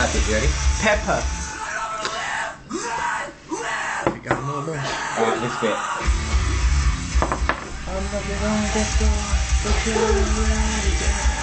bit, you ready? Pepper. You got more, bro. Alright, this bit. I'm knocking on the door, but you're ready.